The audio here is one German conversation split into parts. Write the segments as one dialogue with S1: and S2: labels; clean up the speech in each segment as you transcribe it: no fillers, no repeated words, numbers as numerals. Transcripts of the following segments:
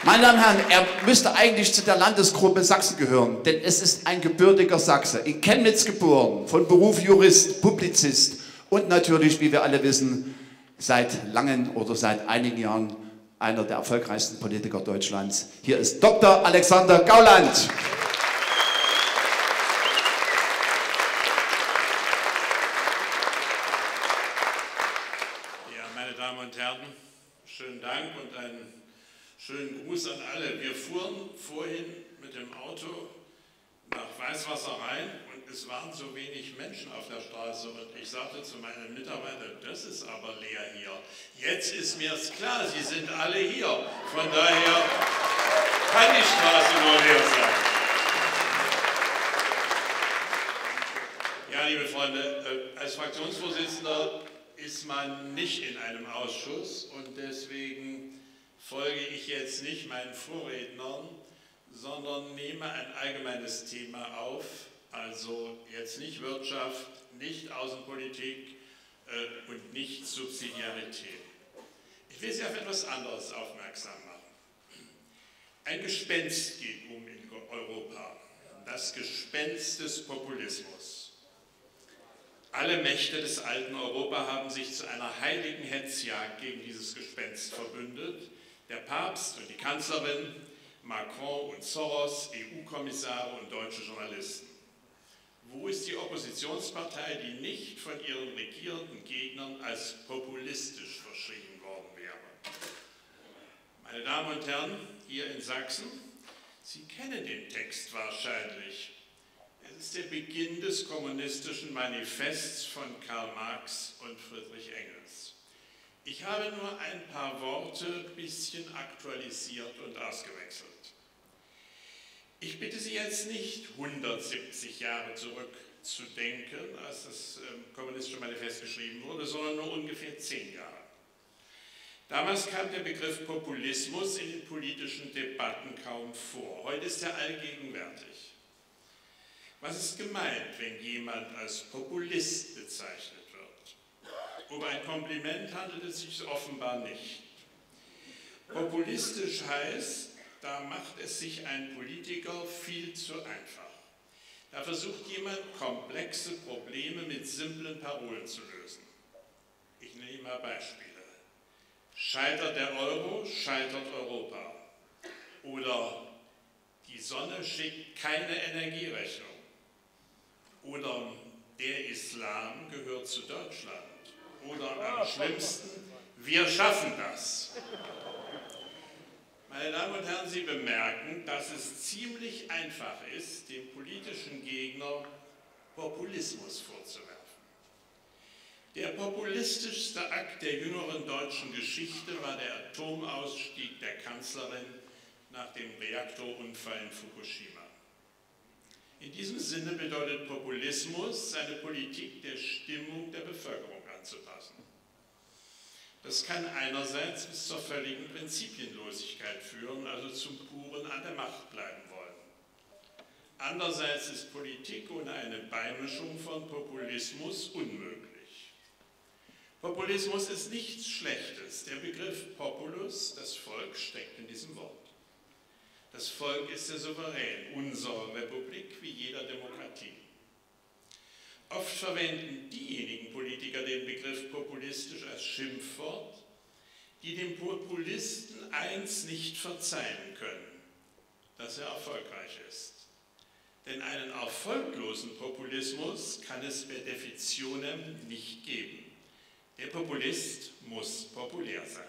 S1: Meine Damen und Herren, er müsste eigentlich zu der Landesgruppe Sachsen gehören, denn es ist ein gebürtiger Sachse, in Chemnitz geboren, von Beruf Jurist, Publizist und natürlich, wie wir alle wissen, seit langen oder seit einigen Jahren einer der erfolgreichsten Politiker Deutschlands. Hier ist Dr. Alexander Gauland.
S2: Ja, meine Damen und Herren, schönen Dank und einen schönen Gruß an alle. Wir fuhren vorhin mit dem Auto nach Weißwasser rein und es waren so wenig Menschen auf der Straße und ich sagte zu meinen Mitarbeitern, das ist aber leer hier. Jetzt ist mir es klar, Sie sind alle hier. Von daher kann die Straße nur leer sein. Ja, liebe Freunde, als Fraktionsvorsitzender ist man nicht in einem Ausschuss und deswegen folge ich jetzt nicht meinen Vorrednern, sondern nehme ein allgemeines Thema auf, also jetzt nicht Wirtschaft, nicht Außenpolitik und nicht Subsidiarität. Ich will Sie auf etwas anderes aufmerksam machen. Ein Gespenst geht um in Europa, das Gespenst des Populismus. Alle Mächte des alten Europa haben sich zu einer heiligen Hetzjagd gegen dieses Gespenst verbündet. Der Papst und die Kanzlerin, Macron und Soros, EU-Kommissare und deutsche Journalisten. Wo ist die Oppositionspartei, die nicht von ihren regierenden Gegnern als populistisch verschrien worden wäre? Meine Damen und Herren, hier in Sachsen, Sie kennen den Text wahrscheinlich. Es ist der Beginn des kommunistischen Manifests von Karl Marx und Friedrich Engels. Ich habe nur ein paar Worte ein bisschen aktualisiert und ausgewechselt. Ich bitte Sie jetzt nicht 170 Jahre zurückzudenken, als das kommunistische Manifest geschrieben wurde, sondern nur ungefähr 10 Jahre. Damals kam der Begriff Populismus in den politischen Debatten kaum vor. Heute ist er allgegenwärtig. Was ist gemeint, wenn jemand als Populist bezeichnet wird? Um ein Kompliment handelt es sich offenbar nicht. Populistisch heißt, da macht es sich ein Politiker viel zu einfach. Da versucht jemand, komplexe Probleme mit simplen Parolen zu lösen. Ich nehme mal Beispiele. Scheitert der Euro, scheitert Europa. Oder die Sonne schickt keine Energierechnung. Oder der Islam gehört zu Deutschland. Oder am schlimmsten, wir schaffen das. Meine Damen und Herren, Sie bemerken, dass es ziemlich einfach ist, dem politischen Gegner Populismus vorzuwerfen. Der populistischste Akt der jüngeren deutschen Geschichte war der Atomausstieg der Kanzlerin nach dem Reaktorunfall in Fukushima. In diesem Sinne bedeutet Populismus, seine Politik der Stimmung der Bevölkerung anzupassen. Das kann einerseits bis zur völligen Prinzipienlosigkeit führen, also zum puren an der Macht bleiben wollen. Andererseits ist Politik ohne eine Beimischung von Populismus unmöglich. Populismus ist nichts Schlechtes. Der Begriff Populus, das Volk, steckt in diesem Wort. Das Volk ist der Souverän unserer Republik wie jeder Demokratie. Oft verwenden diejenigen Politiker den Begriff populistisch als Schimpfwort, die dem Populisten eins nicht verzeihen können, dass er erfolgreich ist. Denn einen erfolglosen Populismus kann es per Definitionem nicht geben. Der Populist muss populär sein.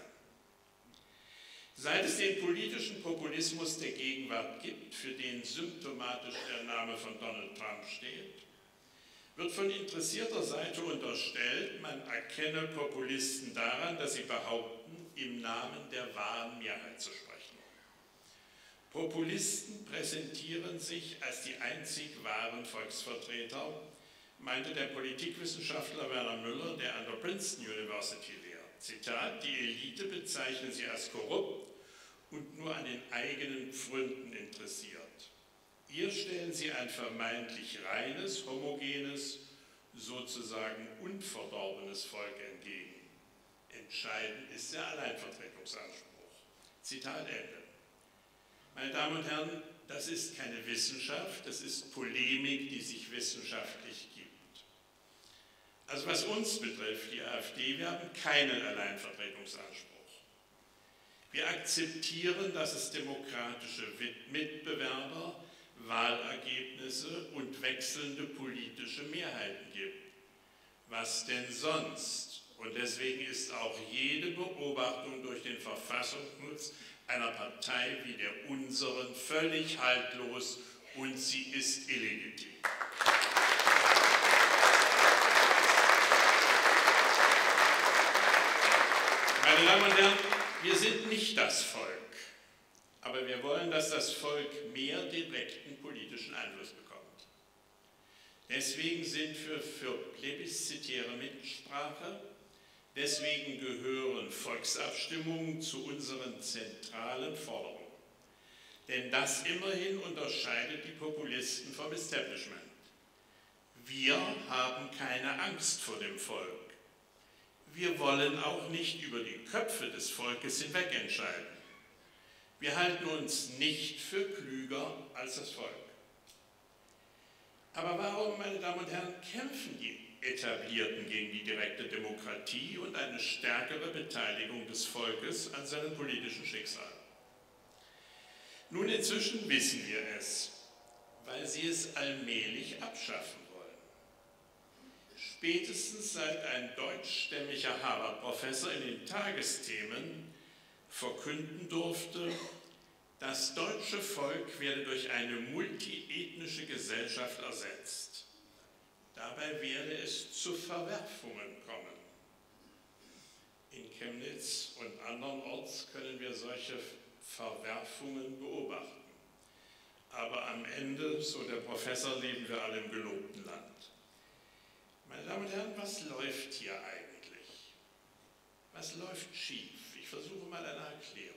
S2: Seit es den politischen Populismus der Gegenwart gibt, für den symptomatisch der Name von Donald Trump steht, wird von interessierter Seite unterstellt, man erkenne Populisten daran, dass sie behaupten, im Namen der wahren Mehrheit zu sprechen. Populisten präsentieren sich als die einzig wahren Volksvertreter, meinte der Politikwissenschaftler Werner Müller, der an der Princeton University lehrt. Zitat, die Elite bezeichnen sie als korrupt und nur an den eigenen Pfründen interessiert. Ihr stellen sie ein vermeintlich reines, homogenes, sozusagen unverdorbenes Volk entgegen. Entscheidend ist der Alleinvertretungsanspruch. Zitat Ende. Meine Damen und Herren, das ist keine Wissenschaft, das ist Polemik, die sich wissenschaftlich gibt. Also was uns betrifft, die AfD, wir haben keinen Alleinvertretungsanspruch. Wir akzeptieren, dass es demokratische Mitbewerber, Wahlergebnisse und wechselnde politische Mehrheiten gibt. Was denn sonst? Und deswegen ist auch jede Beobachtung durch den Verfassungsschutz einer Partei wie der unseren völlig haltlos und sie ist illegitim. Meine Damen und Herren, wir sind nicht das Volk, aber wir wollen, dass das Volk mehr direkten politischen Einfluss bekommt. Deswegen sind wir für plebiszitäre Mitsprache, deswegen gehören Volksabstimmungen zu unseren zentralen Forderungen. Denn das immerhin unterscheidet die Populisten vom Establishment. Wir haben keine Angst vor dem Volk. Wir wollen auch nicht über die Köpfe des Volkes hinweg entscheiden. Wir halten uns nicht für klüger als das Volk. Aber warum, meine Damen und Herren, kämpfen die Etablierten gegen die direkte Demokratie und eine stärkere Beteiligung des Volkes an seinem politischen Schicksal? Nun, inzwischen wissen wir es, weil sie es allmählich abschaffen wollen. Spätestens seit ein deutschstämmiger Harvard-Professor in den Tagesthemen verkünden durfte, das deutsche Volk werde durch eine multiethnische Gesellschaft ersetzt. Dabei werde es zu Verwerfungen kommen. In Chemnitz und andernorts können wir solche Verwerfungen beobachten. Aber am Ende, so der Professor, leben wir alle im gelobten Land. Meine Damen und Herren, was läuft hier eigentlich? Was läuft schief? Ich versuche mal eine Erklärung.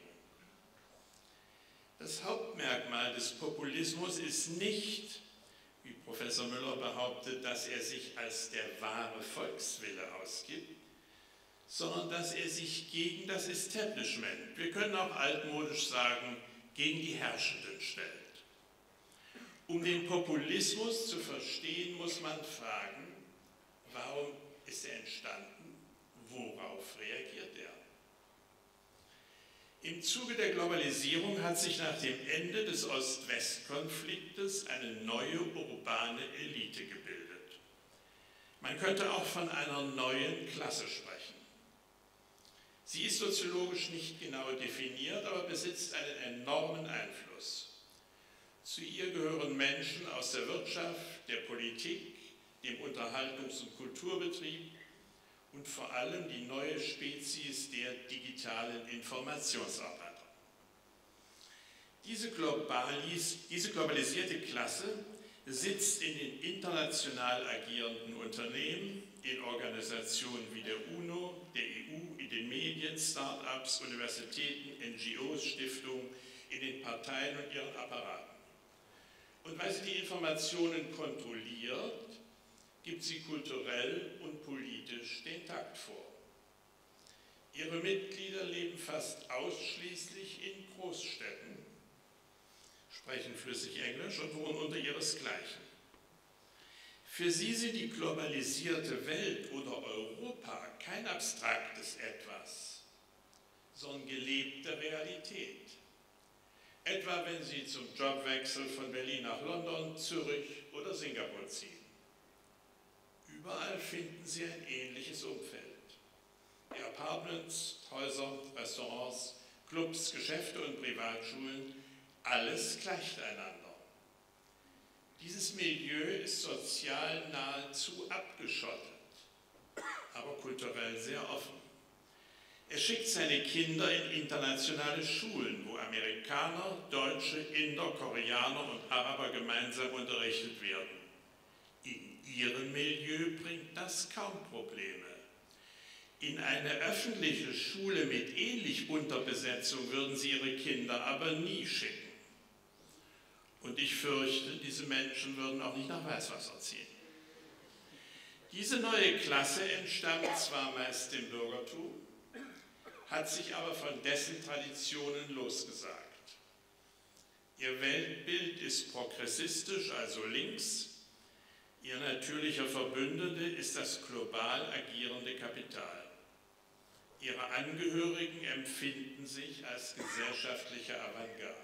S2: Das Hauptmerkmal des Populismus ist nicht, wie Professor Müller behauptet, dass er sich als der wahre Volkswille ausgibt, sondern dass er sich gegen das Establishment, wir können auch altmodisch sagen, gegen die Herrschenden stellt. Um den Populismus zu verstehen, muss man fragen, warum ist er entstanden? Worauf reagiert er? Im Zuge der Globalisierung hat sich nach dem Ende des Ost-West-Konfliktes eine neue urbane Elite gebildet. Man könnte auch von einer neuen Klasse sprechen. Sie ist soziologisch nicht genau definiert, aber besitzt einen enormen Einfluss. Zu ihr gehören Menschen aus der Wirtschaft, der Politik, dem Unterhaltungs- und Kulturbetrieb und vor allem die neue Spezies der digitalen Informationsarbeiter. Diese globalisierte Klasse sitzt in den international agierenden Unternehmen, in Organisationen wie der UNO, der EU, in den Medien, Start-ups, Universitäten, NGOs, Stiftungen, in den Parteien und ihren Apparaten. Und weil sie die Informationen kontrolliert, gibt sie kulturell und politisch den Takt vor. Ihre Mitglieder leben fast ausschließlich in Großstädten, sprechen flüssig Englisch und wohnen unter ihresgleichen. Für sie sind die globalisierte Welt oder Europa kein abstraktes Etwas, sondern gelebte Realität. Etwa wenn sie zum Jobwechsel von Berlin nach London, Zürich oder Singapur ziehen. Überall finden Sie ein ähnliches Umfeld. Die Apartments, Häuser, Restaurants, Clubs, Geschäfte und Privatschulen, alles gleicht einander. Dieses Milieu ist sozial nahezu abgeschottet, aber kulturell sehr offen. Er schickt seine Kinder in internationale Schulen, wo Amerikaner, Deutsche, Inder, Koreaner und Araber gemeinsam unterrichtet werden. In ihrem Milieu bringt das kaum Probleme. In eine öffentliche Schule mit ähnlich Unterbesetzung würden sie ihre Kinder aber nie schicken. Und ich fürchte, diese Menschen würden auch nicht nach Weißwasser ziehen. Diese neue Klasse entstammt zwar meist dem Bürgertum, hat sich aber von dessen Traditionen losgesagt. Ihr Weltbild ist progressistisch, also links. Ihr natürlicher Verbündete ist das global agierende Kapital. Ihre Angehörigen empfinden sich als gesellschaftliche Avantgarde.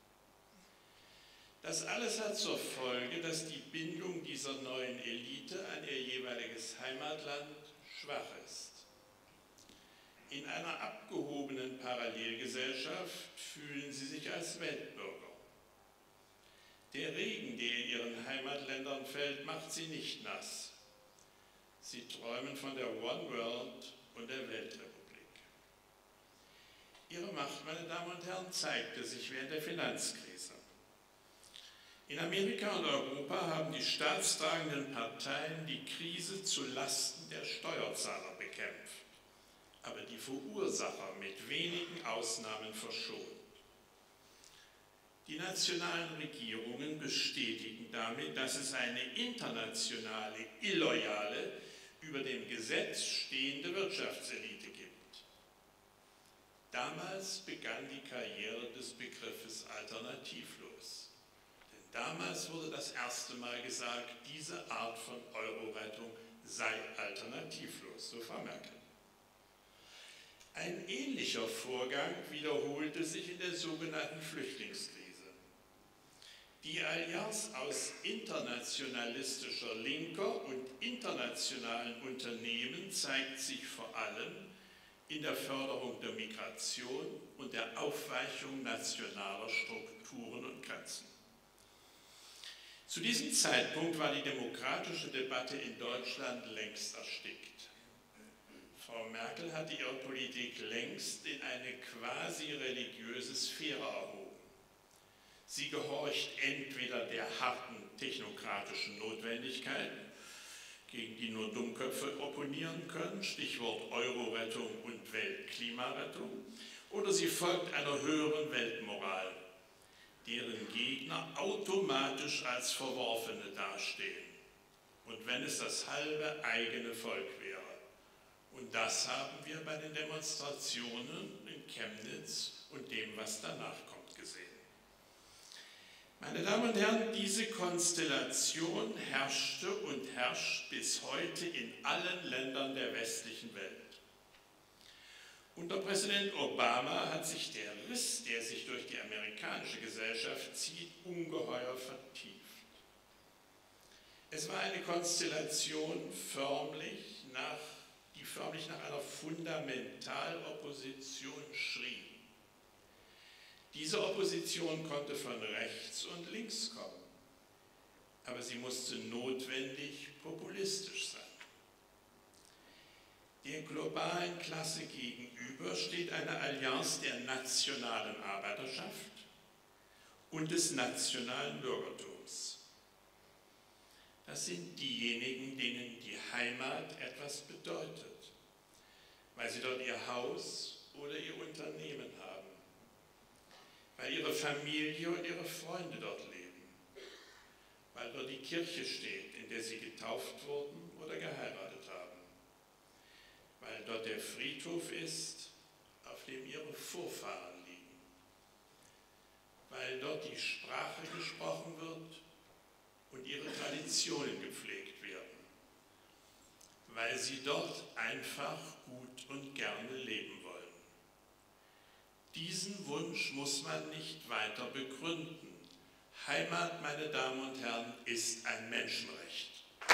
S2: Das alles hat zur Folge, dass die Bindung dieser neuen Elite an ihr jeweiliges Heimatland schwach ist. In einer abgehobenen Parallelgesellschaft fühlen sie sich als Weltbürger. Der Regen, der in ihren Heimatländern fällt, macht sie nicht nass. Sie träumen von der One World und der Weltrepublik. Ihre Macht, meine Damen und Herren, zeigte sich während der Finanzkrise. In Amerika und Europa haben die staatstragenden Parteien die Krise zu Lasten der Steuerzahler bekämpft, aber die Verursacher mit wenigen Ausnahmen verschont. Die nationalen Regierungen bestätigen damit, dass es eine internationale, illoyale, über dem Gesetz stehende Wirtschaftselite gibt. Damals begann die Karriere des Begriffes alternativlos. Denn damals wurde das erste Mal gesagt, diese Art von Euro-Rettung sei alternativlos, so Frau Merkel. Ein ähnlicher Vorgang wiederholte sich in der sogenannten Flüchtlingskrise. Die Allianz aus internationalistischer Linker und internationalen Unternehmen zeigt sich vor allem in der Förderung der Migration und der Aufweichung nationaler Strukturen und Grenzen. Zu diesem Zeitpunkt war die demokratische Debatte in Deutschland längst erstickt. Frau Merkel hatte ihre Politik längst in eine quasi religiöse Sphäre erhoben. Sie gehorcht entweder der harten technokratischen Notwendigkeit, gegen die nur Dummköpfe opponieren können, Stichwort Euro-Rettung und Weltklimarettung, oder sie folgt einer höheren Weltmoral, deren Gegner automatisch als Verworfene dastehen. Und wenn es das halbe eigene Volk wäre. Und das haben wir bei den Demonstrationen in Chemnitz und dem, was danach kommt, gesehen. Meine Damen und Herren, diese Konstellation herrschte und herrscht bis heute in allen Ländern der westlichen Welt. Unter Präsident Obama hat sich der Riss, der sich durch die amerikanische Gesellschaft zieht, ungeheuer vertieft. Es war eine Konstellation, die förmlich nach einer Fundamentalopposition schrie. Diese Opposition konnte von rechts und links kommen, aber sie musste notwendig populistisch sein. Der globalen Klasse gegenüber steht eine Allianz der nationalen Arbeiterschaft und des nationalen Bürgertums. Das sind diejenigen, denen die Heimat etwas bedeutet, weil sie dort ihr Haus oder ihr Unternehmen haben, weil ihre Familie und ihre Freunde dort leben, weil dort die Kirche steht, in der sie getauft wurden oder geheiratet haben, weil dort der Friedhof ist, auf dem ihre Vorfahren liegen, weil dort die Sprache gesprochen wird und ihre Traditionen gepflegt werden, weil sie dort einfach gut und gerne leben wollen. Diesen Wunsch muss man nicht weiter begründen. Heimat, meine Damen und Herren, ist ein Menschenrecht.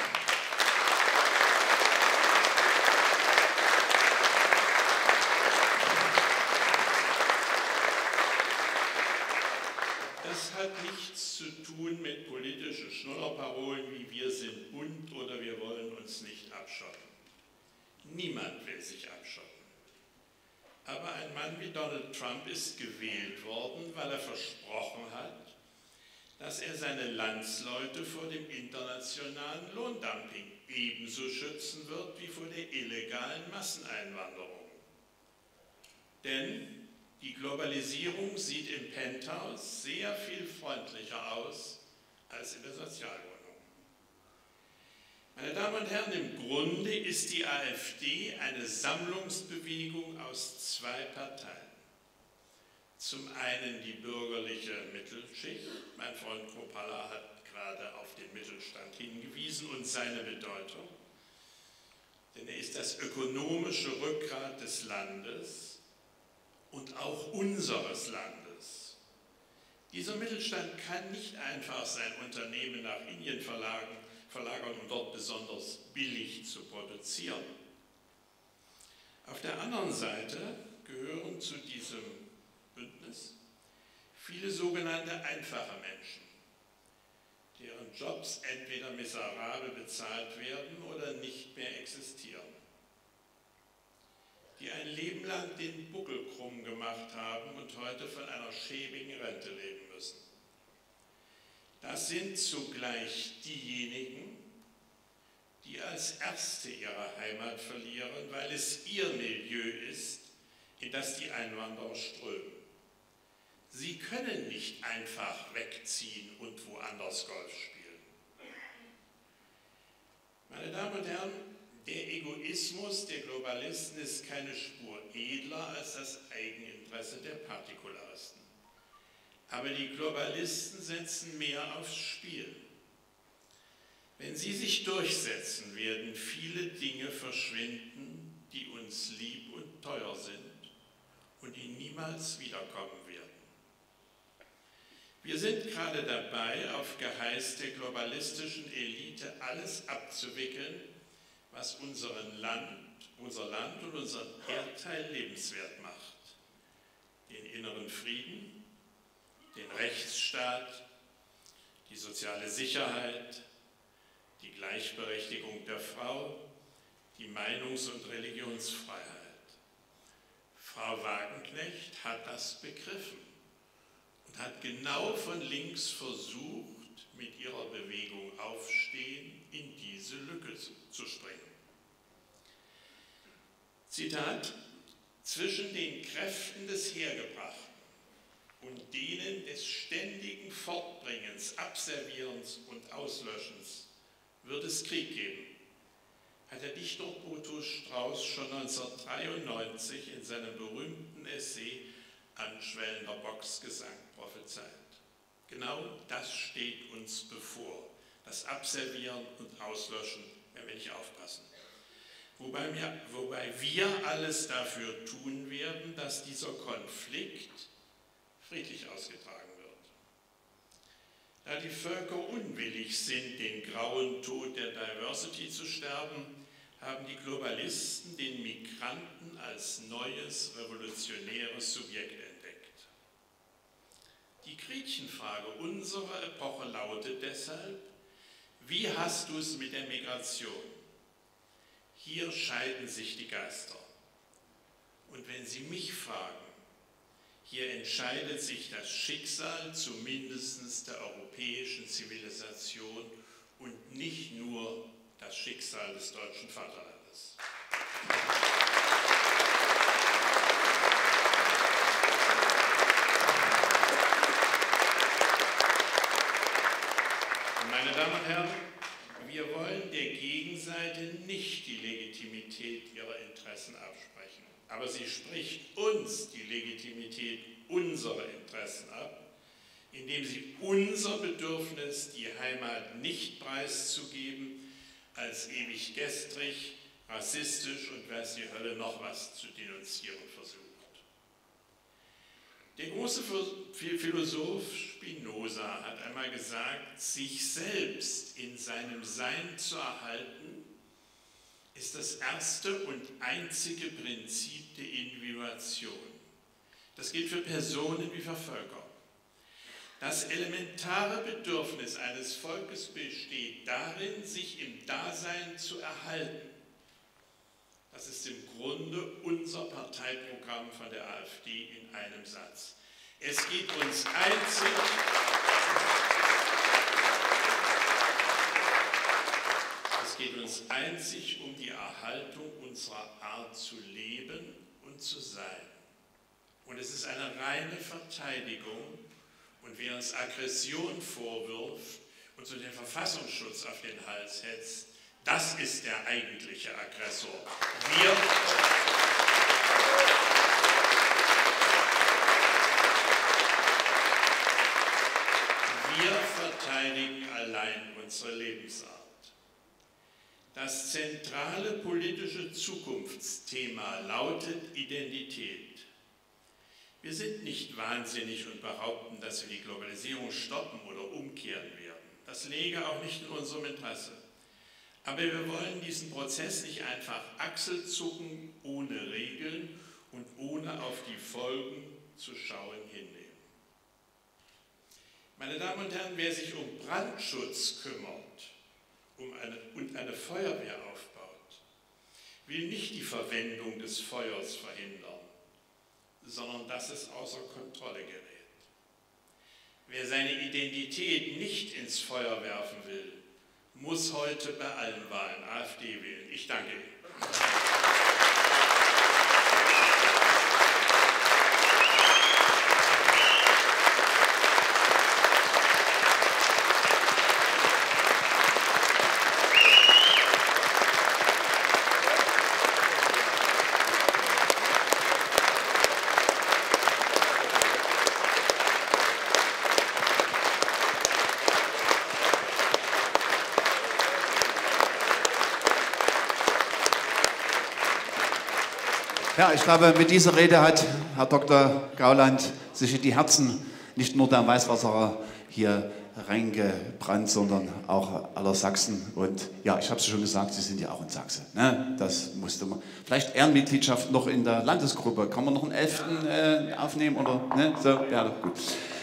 S2: Das hat nichts zu tun mit politischen Schnullerparolen wie wir sind bunt oder wir wollen uns nicht abschotten. Niemand will sich abschotten. Aber ein Mann wie Donald Trump ist gewählt worden, weil er versprochen hat, dass er seine Landsleute vor dem internationalen Lohndumping ebenso schützen wird wie vor der illegalen Masseneinwanderung. Denn die Globalisierung sieht im Penthouse sehr viel freundlicher aus als in der Sozialwohnung. Meine Damen und Herren, im Grunde ist die AfD eine Sammlungsbewegung aus zwei Parteien. Zum einen die bürgerliche Mittelschicht. Mein Freund Kropala hat gerade auf den Mittelstand hingewiesen und seine Bedeutung. Denn er ist das ökonomische Rückgrat des Landes und auch unseres Landes. Dieser Mittelstand kann nicht einfach sein Unternehmen nach Indien verlagern, um dort besonders billig zu produzieren. Auf der anderen Seite gehören zu diesem Bündnis viele sogenannte einfache Menschen, deren Jobs entweder miserabel bezahlt werden oder nicht mehr existieren, die ein Leben lang den Buckel krumm gemacht haben und heute von einer schäbigen Rente leben müssen. Das sind zugleich diejenigen, die als Erste ihre Heimat verlieren, weil es ihr Milieu ist, in das die Einwanderer strömen. Sie können nicht einfach wegziehen und woanders Golf spielen. Meine Damen und Herren, der Egoismus der Globalisten ist keine Spur edler als das Eigeninteresse der Partikularisten. Aber die Globalisten setzen mehr aufs Spiel. Wenn sie sich durchsetzen, werden viele Dinge verschwinden, die uns lieb und teuer sind und die niemals wiederkommen werden. Wir sind gerade dabei, auf Geheiß der globalistischen Elite alles abzuwickeln, was unser Land und unseren Erdteil lebenswert macht. Den inneren Frieden, den Rechtsstaat, die soziale Sicherheit, die Gleichberechtigung der Frau, die Meinungs- und Religionsfreiheit. Frau Wagenknecht hat das begriffen und hat genau von links versucht, mit ihrer Bewegung Aufstehen in diese Lücke zu springen. Zitat: Zwischen den Kräften des Hergebrachten und denen des ständigen Fortbringens, Abservierens und Auslöschens wird es Krieg geben, hat der Dichter Boto Strauß schon 1993 in seinem berühmten Essay Anschwellender Boxgesang prophezeit. Genau das steht uns bevor, das Abservieren und Auslöschen, wenn wir nicht aufpassen. Wobei wir alles dafür tun werden, dass dieser Konflikt friedlich ausgetragen wird. Da die Völker unwillig sind, den grauen Tod der Diversity zu sterben, haben die Globalisten den Migranten als neues revolutionäres Subjekt entdeckt. Die Gretchenfrage unserer Epoche lautet deshalb: Wie hast du es mit der Migration? Hier scheiden sich die Geister. Und wenn Sie mich fragen, hier entscheidet sich das Schicksal zumindest der europäischen Zivilisation und nicht nur das Schicksal des deutschen Vaterlandes. Meine Damen und Herren, wir wollen der Gegenseite nicht die Legitimität ihrer Interessen absprechen, aber sie spricht uns die Legitimität unserer Interessen ab, indem sie unser Bedürfnis, die Heimat nicht preiszugeben, als ewig gestrig, rassistisch und weiß die Hölle noch was zu denunzieren versucht. Der große Philosoph Spinoza hat einmal gesagt, sich selbst in seinem Sein zu erhalten, ist das erste und einzige Prinzip der Individuation. Das gilt für Personen wie für Völker. Das elementare Bedürfnis eines Volkes besteht darin, sich im Dasein zu erhalten. Das ist im Grunde unser Parteiprogramm von der AfD in einem Satz. Es geht uns einzig um die Erhaltung unserer Art zu leben und zu sein. Und es ist eine reine Verteidigung. Und wer uns Aggression vorwirft und so den Verfassungsschutz auf den Hals hetzt, das ist der eigentliche Aggressor. bescheinigen allein unsere Lebensart. Das zentrale politische Zukunftsthema lautet Identität. Wir sind nicht wahnsinnig und behaupten, dass wir die Globalisierung stoppen oder umkehren werden. Das läge auch nicht in unserem Interesse. Aber wir wollen diesen Prozess nicht einfach achselzucken, ohne Regeln und ohne auf die Folgen zu schauen hinnehmen. Meine Damen und Herren, wer sich um Brandschutz kümmert und eine Feuerwehr aufbaut, will nicht die Verwendung des Feuers verhindern, sondern dass es außer Kontrolle gerät. Wer seine Identität nicht ins Feuer werfen will, muss heute bei allen Wahlen AfD wählen. Ich danke Ihnen.
S1: Ja, ich glaube, mit dieser Rede hat Herr Dr. Gauland sich in die Herzen nicht nur der Weißwasserer hier reingebrannt, sondern auch aller Sachsen. Und ja, ich habe es schon gesagt, Sie sind ja auch in Sachsen. Ne? Das musste man. Vielleicht Ehrenmitgliedschaft noch in der Landesgruppe. Kann man noch einen 11. aufnehmen? Oder? Ne? So, ja, gut.